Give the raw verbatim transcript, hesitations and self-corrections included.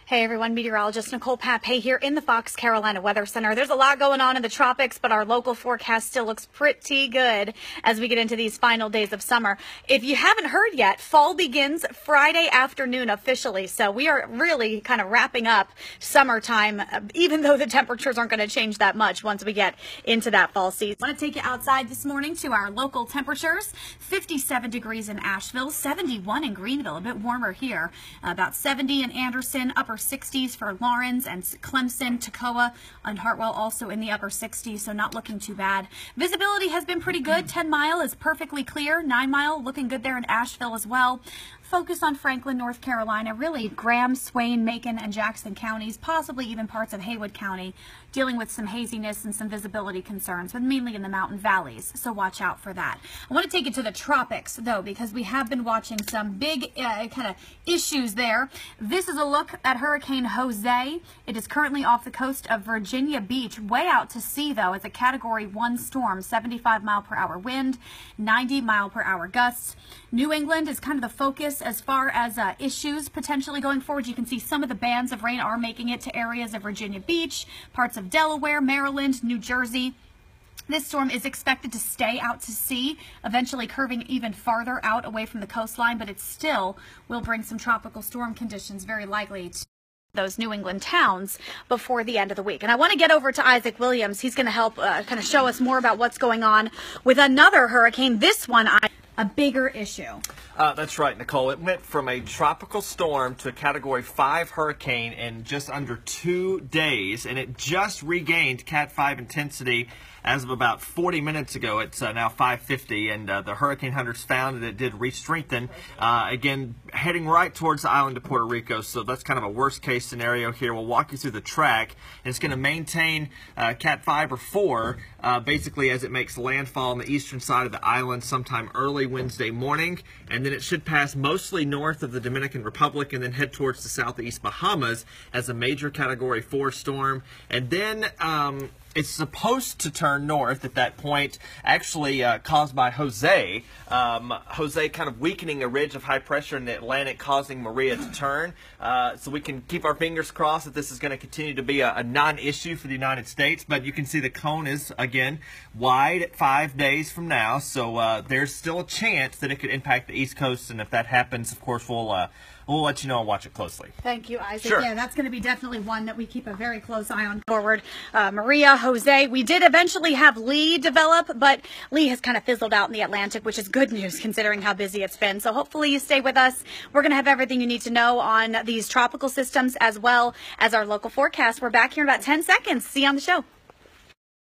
Hey everyone, meteorologist Nicole Papay here in the Fox Carolina Weather Center. There's a lot going on in the tropics, but our local forecast still looks pretty good as we get into these final days of summer. If you haven't heard yet, fall begins Friday afternoon officially, so we are really kind of wrapping up summertime, even though the temperatures aren't going to change that much once we get into that fall season. I want to take you outside this morning to our local temperatures. fifty-seven degrees in Asheville, seventy-one in Greenville, a bit warmer here, about seventy in Anderson, upper sixties for Lawrence and Clemson, Toccoa, and Hartwell also in the upper sixties, so not looking too bad. Visibility has been pretty good. ten mile is perfectly clear. nine mile looking good there in Asheville as well. Focus on Franklin, North Carolina, really Graham, Swain, Macon, and Jackson counties, possibly even parts of Haywood County, dealing with some haziness and some visibility concerns, but mainly in the mountain valleys, so watch out for that. I want to take it to the tropics, though, because we have been watching some big uh, kind of issues there. This is a look at Hurricane Jose. It is currently off the coast of Virginia Beach, way out to sea, though. It's a Category one storm, seventy-five mile per hour wind, ninety mile per hour gusts. New England is kind of the focus as far as uh, issues potentially going forward. You can see some of the bands of rain are making it to areas of Virginia Beach, parts of Delaware, Maryland, New Jersey. This storm is expected to stay out to sea, eventually curving even farther out away from the coastline, but it still will bring some tropical storm conditions very likely to those New England towns before the end of the week. And I want to get over to Isaac Williams. He's going to help uh, kind of show us more about what's going on with another hurricane. This one, I a bigger issue. Uh, that's right, Nicole. It went from a tropical storm to a Category five hurricane in just under two days, and it just regained Cat five intensity as of about forty minutes ago. It's uh, now five fifty, and uh, the hurricane hunters found that it did re-strengthen, uh, again, heading right towards the island of Puerto Rico, so that's kind of a worst-case scenario here. We'll walk you through the track, and it's going to maintain uh, Cat five or four, uh, basically as it makes landfall on the eastern side of the island sometime early Wednesday morning, and then it should pass mostly north of the Dominican Republic and then head towards the southeast Bahamas as a major Category four storm, and then um, it's supposed to turn north at that point, actually uh, caused by Jose. Um, Jose kind of weakening a ridge of high pressure in the Atlantic, causing Maria to turn. Uh, so we can keep our fingers crossed that this is going to continue to be a, a non-issue for the United States. But you can see the cone is, again, wide at five days from now. So uh, there's still a chance that it could impact the East Coast. And if that happens, of course, we'll... Uh, We'll let you know and watch it closely. Thank you, Isaac. Sure. Yeah, that's going to be definitely one that we keep a very close eye on forward. Uh, Maria, Jose, we did eventually have Lee develop, but Lee has kind of fizzled out in the Atlantic, which is good news considering how busy it's been. So hopefully you stay with us. We're going to have everything you need to know on these tropical systems as well as our local forecast. We're back here in about ten seconds. See you on the show.